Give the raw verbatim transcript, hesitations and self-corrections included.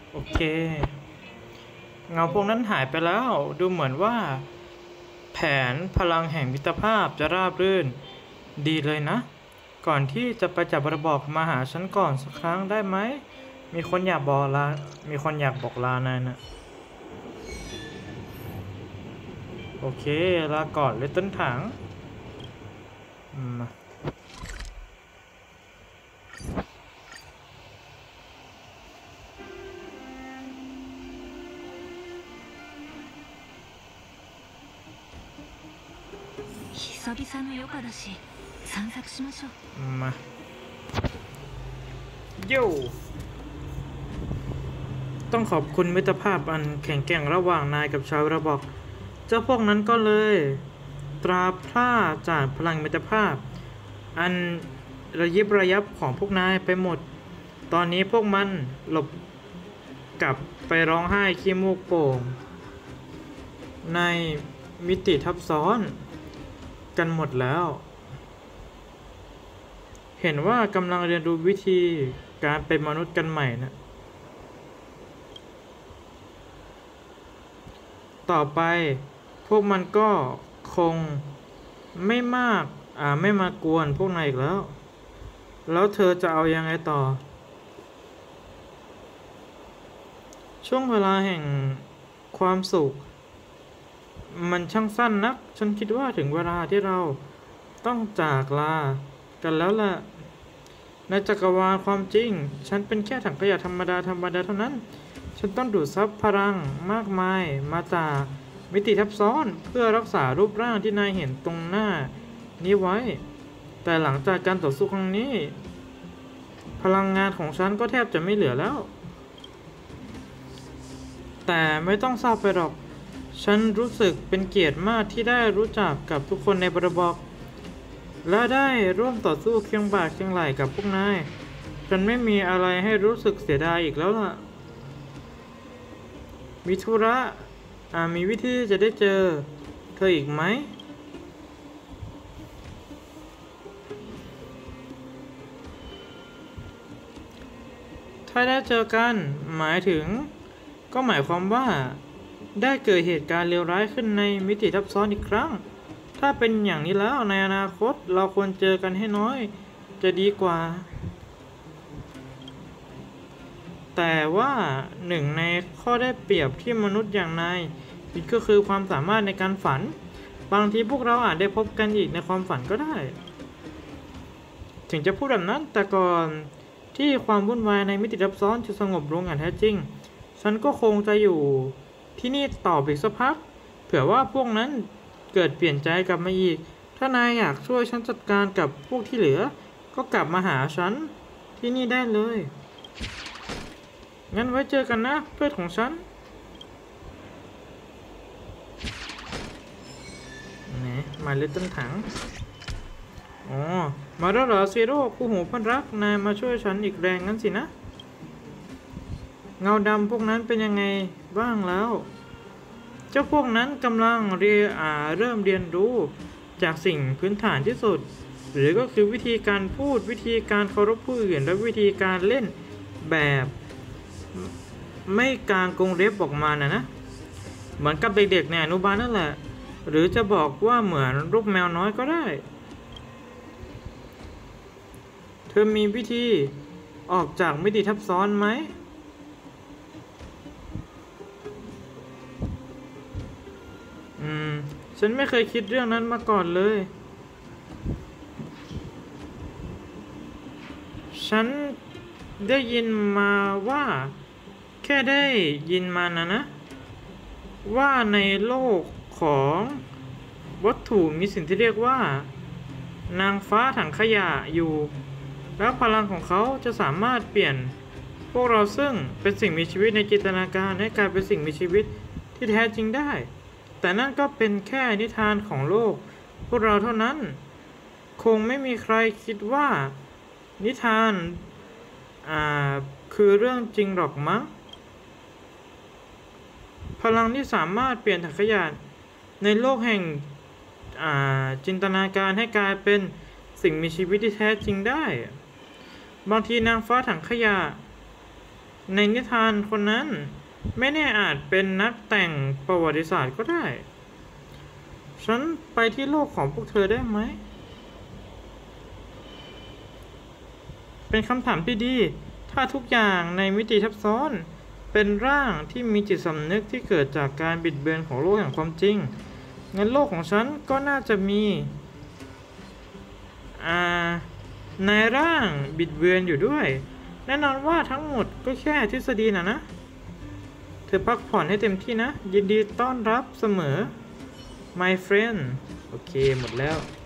โอเคเงาพวกนั้นหายไปแล้วดูเหมือนว่าแผนพลังแห่งมิตรภาพจะราบรื่นดีเลยนะก่อนที่จะไปจับระบอกมาหาฉันก่อนสักครั้งได้ไหมมีคนอยากบอกลามีคนอยากบอกลานายนะโอเคลาก่อนเลยต้นถังมา久々の余暇だし散策しましょうมาโยต้องขอบคุณมิตรภาพอันแข็งแกร่งระหว่างนายกับชาวระบอกเจ้าพวกนั้นก็เลยตราพร่าจากพลังมิตรภาพอันระยิบระยับของพวกนายไปหมดตอนนี้พวกมันหลบกลับไปร้องไห้ขี้มูกโป่งในมิติทับซ้อนกันหมดแล้วเห็นว่ากำลังเรียนรู้วิธีการเป็นมนุษย์กันใหม่นะต่อไปพวกมันก็คงไม่มากอ่าไม่มากวนพวกนายอีกแล้วแล้วเธอจะเอายังไงต่อช่วงเวลาแห่งความสุขมันช่างสั้นนักฉันคิดว่าถึงเวลาที่เราต้องจากลากันแล้วล่ะในจักรวาลความจริงฉันเป็นแค่ถังขยะธรรมดาธรรมดาเท่านั้นฉันต้องดูดซับพลังมากมายมาจากมิติทับซ้อนเพื่อรักษารูปร่างที่นายเห็นตรงหน้านี้ไว้แต่หลังจากการต่อสู้ครั้งนี้พลังงานของฉันก็แทบจะไม่เหลือแล้วแต่ไม่ต้องเศร้าไปหรอกฉันรู้สึกเป็นเกียรติมากที่ได้รู้จักกับทุกคนในบริบอกและได้ร่วมต่อสู้เคียงบ่าเคียงไหล่กับพวกนายฉันไม่มีอะไรให้รู้สึกเสียดายอีกแล้วล่ะมีธุระอ่ามีวิธีจะได้เจอเธออีกไหมถ้าได้เจอกันหมายถึงก็หมายความว่าได้เกิดเหตุการณ์เลวร้ายขึ้นในมิติทับซ้อนอีกครั้งถ้าเป็นอย่างนี้แล้วในอนาคตเราควรเจอกันให้น้อยจะดีกว่าแต่ว่าหนึ่งในข้อได้เปรียบที่มนุษย์อย่างนายมีก็คือความสามารถในการฝันบางทีพวกเราอาจได้พบกันอีกในความฝันก็ได้ถึงจะพูดแบบนั้นแต่ก่อนที่ความวุ่นวายในมิติทับซ้อนจะสงบลงอย่างแท้จริงฉันก็คงจะอยู่ที่นี่ต่ออีกสักพักเผื่อว่าพวกนั้นเกิดเปลี่ยนใจกลับมาอีกถ้านายอยากช่วยฉันจัดการกับพวกที่เหลือก็กลับมาหาฉันที่นี่ได้เลยงั้นไว้เจอกันนะเพื่อนของฉันไหนมาเล่นต้นถังอ๋อมาแล้วเหรอซีโร่คู่หูเพื่อนรักนายมาช่วยฉันอีกแรงงั้นสินะเงาดำพวกนั้นเป็นยังไงบ้างแล้วเจ้าพวกนั้นกำลังเรียอ่าเริ่มเรียนรู้จากสิ่งพื้นฐานที่สุดหรือก็คือวิธีการพูดวิธีการเคารพผู้อื่นและวิธีการเล่นแบบไม่กางกรงเล็บออกมานะนะเหมือนกับเด็กๆในอนุบาลนั่นแหละหรือจะบอกว่าเหมือนลูกแมวน้อยก็ได้เธอมีวิธีออกจากมิติทับซ้อนไหมอืมฉันไม่เคยคิดเรื่องนั้นมาก่อนเลยฉันได้ยินมาว่าแค่ได้ยินมานะนะว่าในโลกของวัตถุมีสิ่งที่เรียกว่านางฟ้าถังขยะอยู่แล้วพลังของเขาจะสามารถเปลี่ยนพวกเราซึ่งเป็นสิ่งมีชีวิตในจินตนาการให้กลายเป็นสิ่งมีชีวิตที่แท้จริงได้แต่นั่นก็เป็นแค่นิทานของโลกพวกเราเท่านั้นคงไม่มีใครคิดว่านิทานอ่าคือเรื่องจริงหรอกมั้งพลังที่สามารถเปลี่ยนถังขยะในโลกแห่งอ่าจินตนาการให้กลายเป็นสิ่งมีชีวิตที่แท้จริงได้บางทีนางฟ้าถังขยะในนิทานคนนั้นไม่แน่อาจเป็นนักแต่งประวัติศาสตร์ก็ได้ ฉันไปที่โลกของพวกเธอได้ไหม เป็นคำถามที่ดี ถ้าทุกอย่างในมิติซับซ้อน เป็นร่างที่มีจิตสำนึกที่เกิดจากการบิดเบือนของโลกแห่งความจริงงั้นโลกของฉันก็น่าจะมีอ่าในร่างบิดเบือนอยู่ด้วย แน่นอนว่าทั้งหมดก็แค่ทฤษฎีนะนะ เธอพักผ่อนให้เต็มที่นะ ยินดีต้อนรับเสมอ my friend โอเคหมดแล้ว